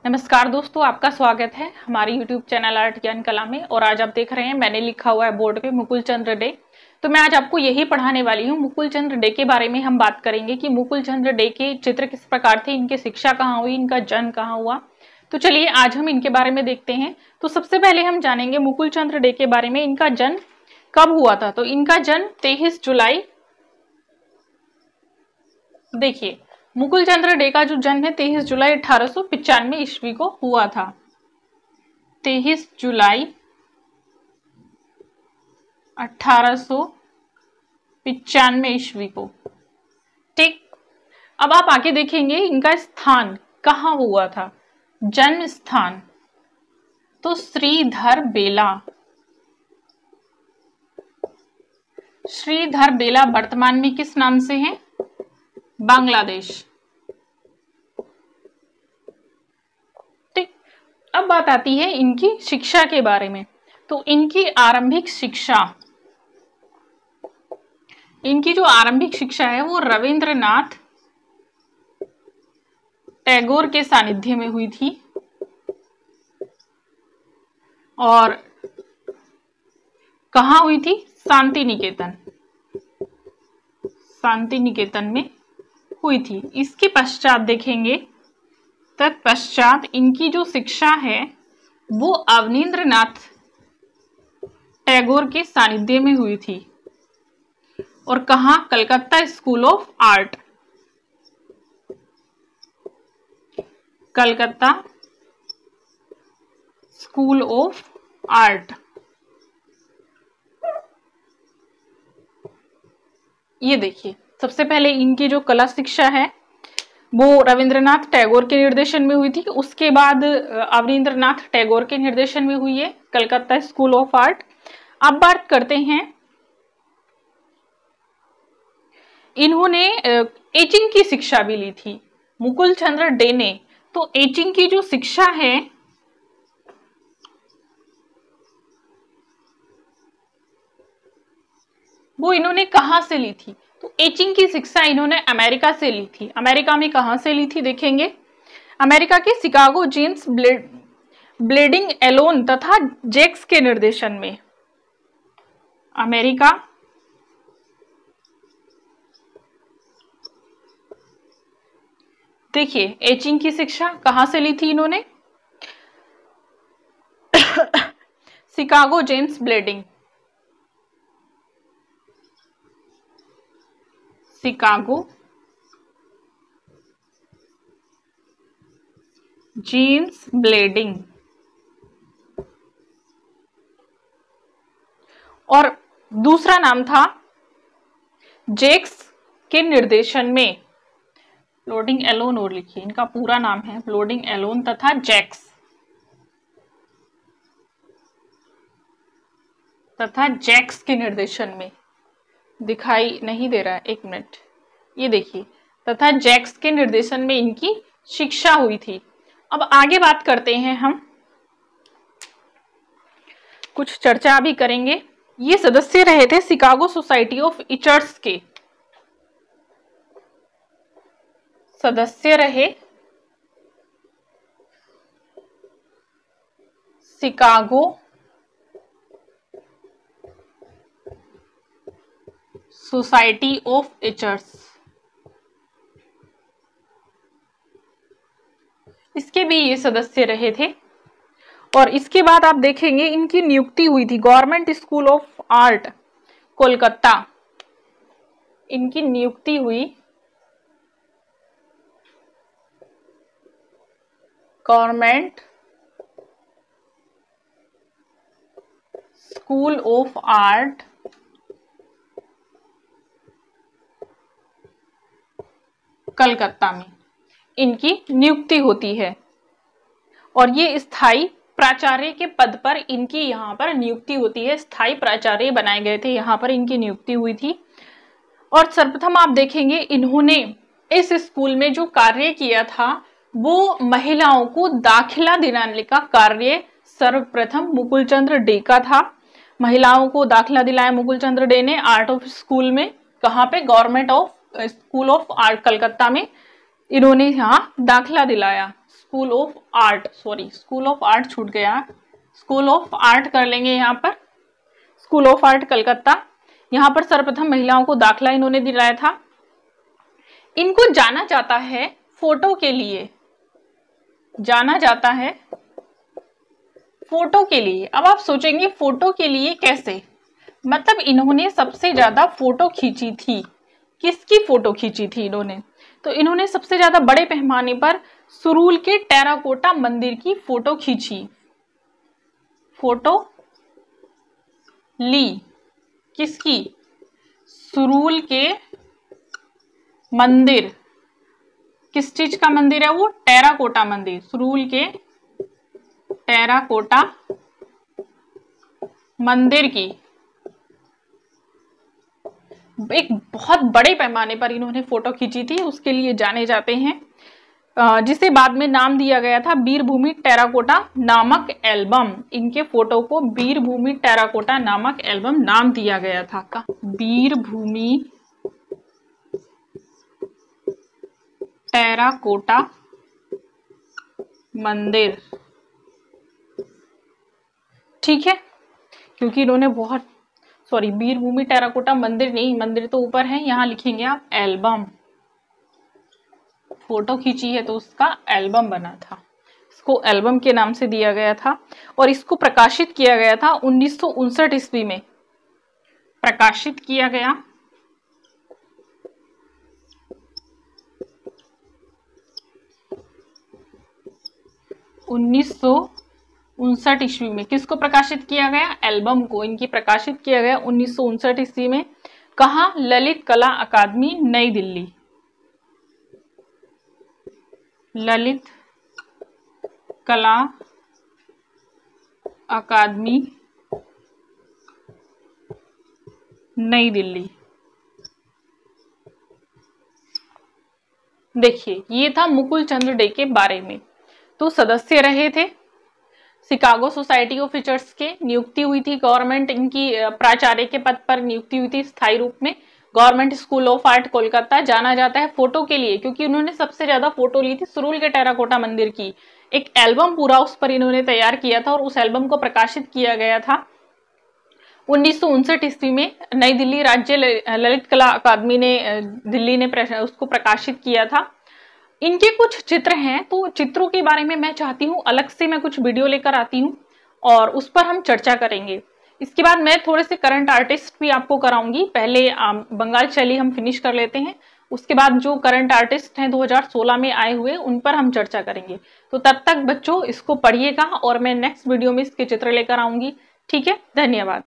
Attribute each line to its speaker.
Speaker 1: नमस्कार दोस्तों, आपका स्वागत है हमारे YouTube चैनल आर्ट ज्ञान कला में। और आज आप देख रहे हैं मैंने लिखा हुआ है बोर्ड पे मुकुल चंद्र डे। तो मैं आज आपको यही पढ़ाने वाली हूँ। मुकुल चंद्र डे के बारे में हम बात करेंगे कि मुकुल चंद्र डे के चित्र किस प्रकार थे, इनकी शिक्षा कहाँ हुई, इनका जन्म कहाँ हुआ। तो चलिए आज हम इनके बारे में देखते हैं। तो सबसे पहले हम जानेंगे मुकुल चंद्र डे के बारे में, इनका जन्म कब हुआ था। तो इनका जन्म 23 जुलाई, देखिए मुकुल चंद्र डे का जो जन्म है 23 जुलाई 1895 ईस्वी को हुआ था। 23 जुलाई 1895 ईस्वी को। ठीक, अब आप आगे देखेंगे इनका स्थान कहाँ हुआ था, जन्म स्थान तो श्रीधर बेला। श्रीधर बेला वर्तमान में किस नाम से है, बांग्लादेश। ठीक, अब बात आती है इनकी शिक्षा के बारे में। तो इनकी जो आरंभिक शिक्षा है वो रविंद्रनाथ टैगोर के सानिध्य में हुई थी। और कहाँ हुई थी, शांति निकेतन में हुई थी। इसके पश्चात देखेंगे, तत्पश्चात इनकी जो शिक्षा है वो अवनींद्रनाथ टैगोर के सानिध्य में हुई थी। और कहाँ, Calcutta School of art. Calcutta School of Art. ये देखिए, सबसे पहले इनकी जो कला शिक्षा है वो रविंद्रनाथ टैगोर के निर्देशन में हुई थी। उसके बाद अवनींद्रनाथ टैगोर के निर्देशन में हुई है, कलकत्ता स्कूल ऑफ आर्ट। अब बात करते हैं, इन्होंने एचिंग की शिक्षा भी ली थी मुकुल चंद्र डे ने। तो एचिंग की जो शिक्षा है वो इन्होंने कहां से ली थी। तो एचिंग की शिक्षा इन्होंने अमेरिका से ली थी। अमेरिका में कहां से ली थी देखेंगे, अमेरिका के शिकागो जेम्स ब्लेडिंग एलोन तथा जैक्स के निर्देशन में। अमेरिका देखिए, एचिंग की शिक्षा कहां से ली थी इन्होंने, Chicago James Blanding, Chicago James Blanding. और दूसरा नाम था जैक्स के निर्देशन में, ब्लेडिंग एलोन। और लिखिए, इनका पूरा नाम है ब्लेडिंग एलोन तथा जैक्स के निर्देशन में। दिखाई नहीं दे रहा है, एक मिनट, ये देखिए, तथा जैक्स के निर्देशन में इनकी शिक्षा हुई थी। अब आगे बात करते हैं, हम कुछ चर्चा भी करेंगे। ये सदस्य रहे थे शिकागो सोसाइटी ऑफ इचर्स के, सदस्य रहे शिकागो सोसाइटी ऑफ इचर्स। इसके भी ये सदस्य रहे थे। और इसके बाद आप देखेंगे इनकी नियुक्ति हुई थी Government School of Art Kolkata. इनकी नियुक्ति हुई Government School of art Calcutta में, इनकी नियुक्ति होती है। और ये स्थायी प्राचार्य के पद पर इनकी यहाँ पर नियुक्ति होती है। स्थायी प्राचार्य बनाए गए थे, यहाँ पर इनकी नियुक्ति हुई थी। और सर्वप्रथम आप देखेंगे इन्होंने इस स्कूल में जो कार्य किया था वो महिलाओं को दाखिला दिलाने का कार्य सर्वप्रथम मुकुल चंद्र डे का था। महिलाओं को दाखिला दिलाया मुकुल चंद्र डे ने आर्ट ऑफ स्कूल में। कहाँ पे, government of school of art Calcutta में इन्होंने यहाँ दाखिला दिलाया school of art, sorry school of art छूट गया, स्कूल ऑफ आर्ट कर लेंगे यहाँ पर, स्कूल ऑफ आर्ट कलकत्ता। यहाँ पर सर्वप्रथम महिलाओं को दाखिला इन्होंने दिलाया था। इनको जाना जाता है फोटो के लिए, जाना जाता है फोटो के लिए। अब आप सोचेंगे फोटो के लिए कैसे, मतलब इन्होंने सबसे ज्यादा फोटो खींची थी, किसकी फोटो खींची थी इन्होंने, तो इन्होंने सबसे ज्यादा बड़े पैमाने पर सुरूल के टेराकोटा मंदिर की फोटो खींची, फोटो ली, किसकी, सुरूल के मंदिर, किस चीज का मंदिर है वो, टेराकोटा मंदिर, सुरूल के टेराकोटा मंदिर की एक बहुत बड़े पैमाने पर इन्होंने फोटो खींची थी, उसके लिए जाने जाते हैं, जिसे बाद में नाम दिया गया था वीरभूमि टेराकोटा नामक एल्बम। इनके फोटो को वीरभूमि टेराकोटा नामक एल्बम नाम दिया गया था, का वीरभूमि टेराकोटा मंदिर, ठीक है, क्योंकि इन्होंने बहुत, सॉरी वीरभूमि टेराकोटा मंदिर नहीं, मंदिर तो ऊपर है, यहां लिखेंगे आप एल्बम, फोटो खींची है तो उसका एल्बम बना था, इसको एल्बम के नाम से दिया गया था। और इसको प्रकाशित किया गया था 1959 ईस्वी में, प्रकाशित किया गया 1959 ईस्वी में। किसको प्रकाशित किया गया, एल्बम को इनकी प्रकाशित किया गया 1959 ईस्वी में। कहाँ, ललित कला अकादमी नई दिल्ली, ललित कला अकादमी नई दिल्ली। देखिए ये था मुकुल चंद्र डे के बारे में। तो सदस्य रहे थे शिकागो सोसाइटी ऑफ टीचर्स के, नियुक्ति हुई थी गवर्नमेंट, इनकी प्राचार्य के पद पर नियुक्ति हुई थी स्थायी रूप में। Government School of Art Kolkata, जाना जाता है फोटो के लिए क्योंकि उन्होंने सबसे ज्यादा फोटो ली थी सुरूल के टेराकोटा मंदिर की। एक एल्बम पूरा उस पर इन्होंने तैयार किया था और उस एल्बम को प्रकाशित किया गया था 1959 ईस्वी में। नई दिल्ली राज्य ललित कला अकादमी ने, दिल्ली ने उसको प्रकाशित किया था। इनके कुछ चित्र हैं, तो चित्रों के बारे में मैं चाहती हूँ अलग से मैं कुछ वीडियो लेकर आती हूँ और उस पर हम चर्चा करेंगे। इसके बाद मैं थोड़े से करंट आर्टिस्ट भी आपको कराऊंगी। पहले बंगाल शैली हम फिनिश कर लेते हैं, उसके बाद जो करंट आर्टिस्ट हैं 2016 में आए हुए उन पर हम चर्चा करेंगे। तो तब तक बच्चों इसको पढ़िएगा और मैं नेक्स्ट वीडियो में इसके चित्र लेकर आऊंगी। ठीक है, धन्यवाद।